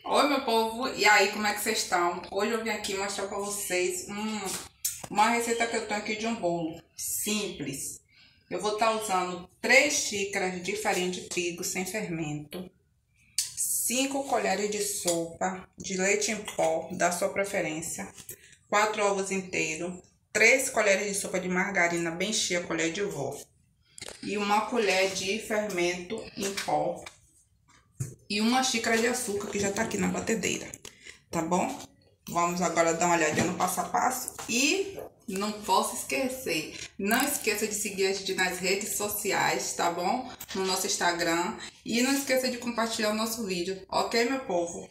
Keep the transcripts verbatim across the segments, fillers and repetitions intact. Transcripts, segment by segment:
Oi, meu povo, e aí, como é que vocês estão? Hoje eu vim aqui mostrar pra vocês hum, uma receita que eu tenho aqui de um bolo simples. Eu vou estar usando três xícaras de farinha de trigo sem fermento, cinco colheres de sopa de leite em pó, da sua preferência, quatro ovos inteiros, três colheres de sopa de margarina bem cheia, colher de vó, e uma colher de fermento em pó, e uma xícara de açúcar que já tá aqui na batedeira, tá bom? Vamos agora dar uma olhadinha no passo a passo. E não posso esquecer, não esqueça de seguir a gente nas redes sociais, tá bom? No nosso Instagram. E não esqueça de compartilhar o nosso vídeo, ok, meu povo?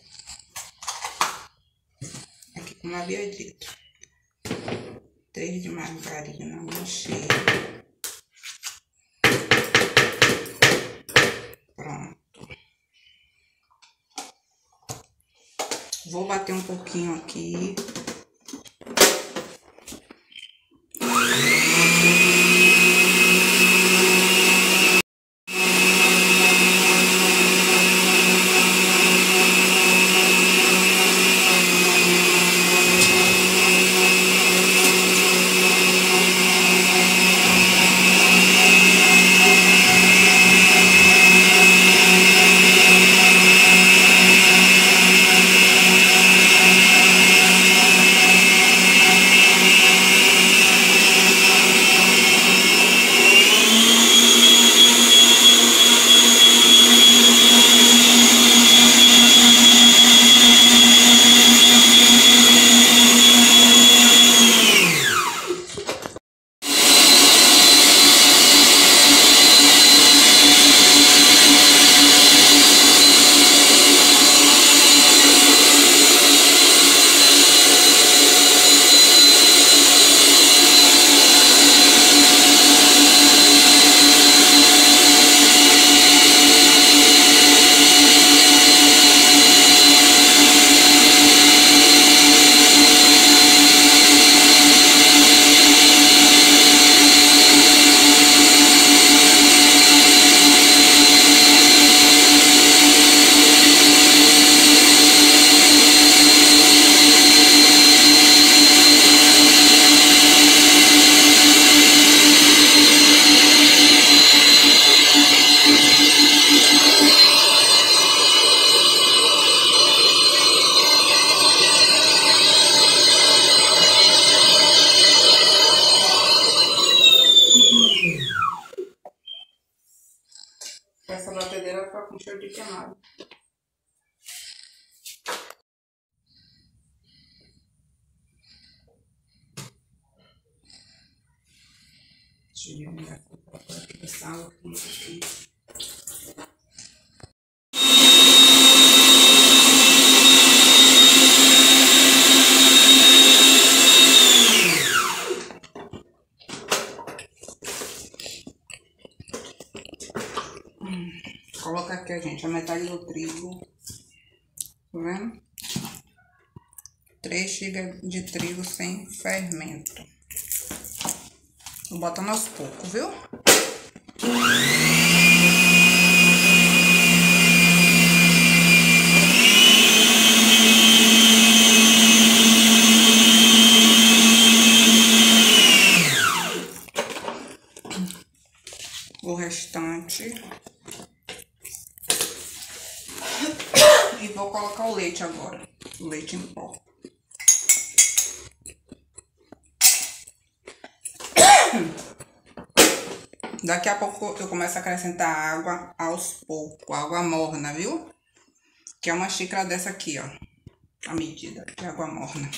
Aqui como havia dito, três de margarina, uma cheia. Pronto. Vou bater um pouquinho aqui. Essa batedeira vai ficar com cheiro de queimado. Deixa eu olhar aqui da sala. Coloca aqui, a gente, a metade do trigo, tá vendo? três xícaras de trigo sem fermento. Vou botando aos poucos, viu? O restante. E vou colocar o leite agora, o leite em pó. Daqui a pouco eu começo a acrescentar água aos poucos, água morna, viu? Que é uma xícara dessa aqui, ó, a medida de água morna.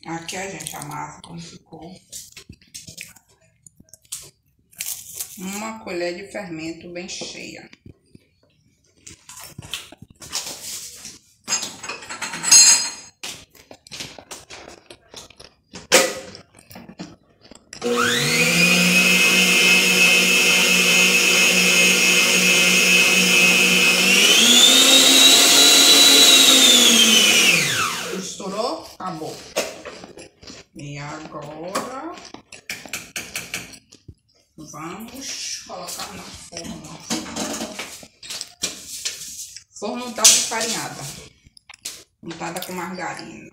Aqui a gente amassa como ficou. Uma colher de fermento bem cheia. Estourou? Acabou. E agora vamos colocar na forma. Forma untada e farinhada. Untada com margarina.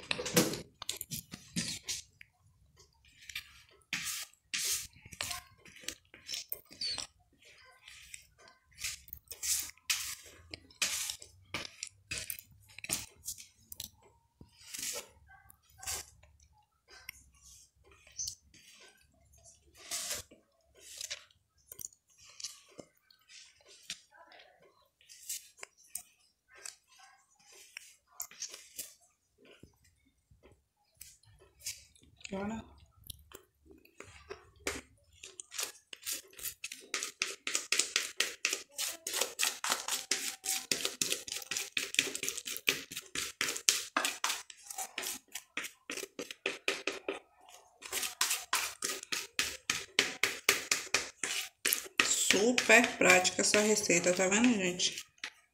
Agora super prática essa receita, tá vendo, gente?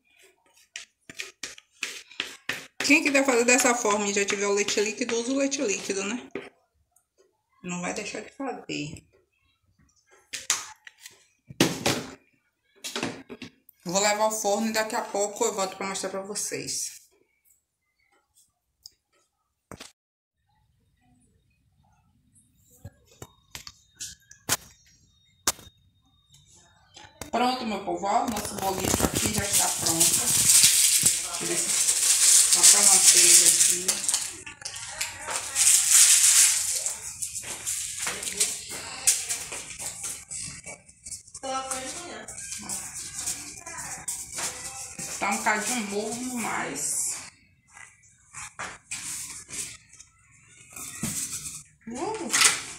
Quem quiser fazer dessa forma e já tiver o leite líquido, usa o leite líquido, né? Não vai deixar de fazer. Vou levar ao forno e daqui a pouco eu volto para mostrar para vocês. Pronto, meu povo, ó, nosso bolinho aqui já está pronto. Tira esse papel manteiga aqui. Tá um cadinho morno, mas uh.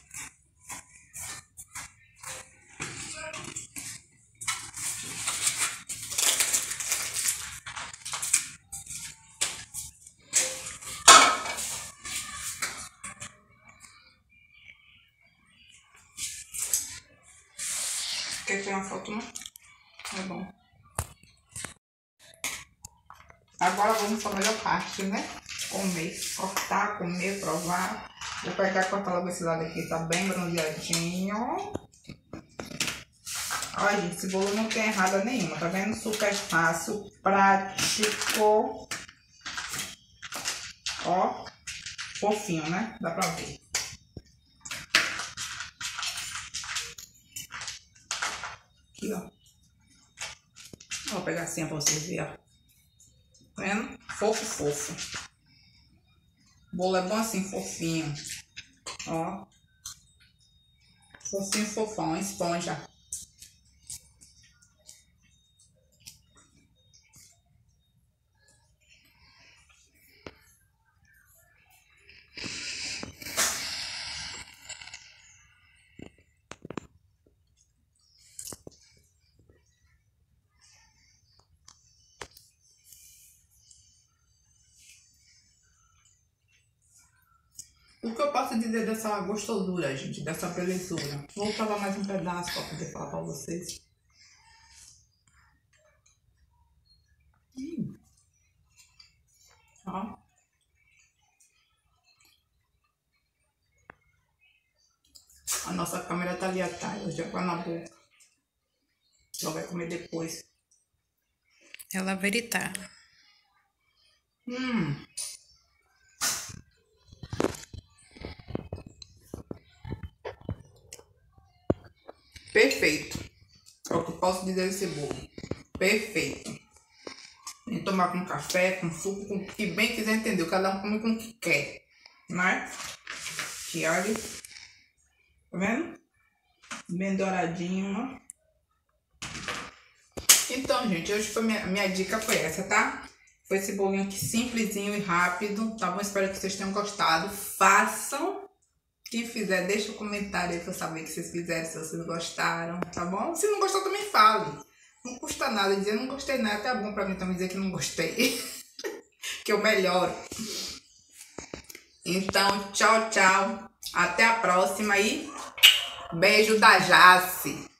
Quer tirar uma foto, não? É bom. Agora vamos para a melhor parte, né? Comer, cortar, comer, provar. Vou pegar e cortar logo esse lado aqui, tá bem bronzeadinho. Olha, gente, esse bolo não tem errada nenhuma, tá vendo? Super fácil, prático. Ó, fofinho, né? Dá pra ver. Aqui, ó. Vou pegar assim pra vocês verem, ó. Tá vendo? Fofo, fofo. O bolo é bom assim, fofinho. Ó. Fofinho, fofão, esponja. O que eu posso dizer dessa gostosura, gente, dessa belezura? Vou provar mais um pedaço para poder falar para vocês. Hum. Ó. A nossa câmera tá ali atrás, já vai na boca. Só vai comer depois. Ela veritar. Hum. Perfeito. É o que eu posso dizer desse bolo. Perfeito. E tomar com café, com suco, com o que bem quiser, entendeu? Cada um come com o que quer, né? Que olha. Tá vendo? Bem douradinho, ó. Então, gente, hoje foi minha, minha dica foi essa, tá? Foi esse bolinho aqui simplesinho e rápido, tá bom? Espero que vocês tenham gostado. Façam. Quem fizer, deixa um comentário aí pra eu saber que vocês fizeram, se vocês gostaram, tá bom? Se não gostou, também fale. Não custa nada dizer não gostei, nada. Tá bom pra mim também dizer que não gostei. Que eu melhoro. Então, tchau, tchau. Até a próxima e beijo da Jace.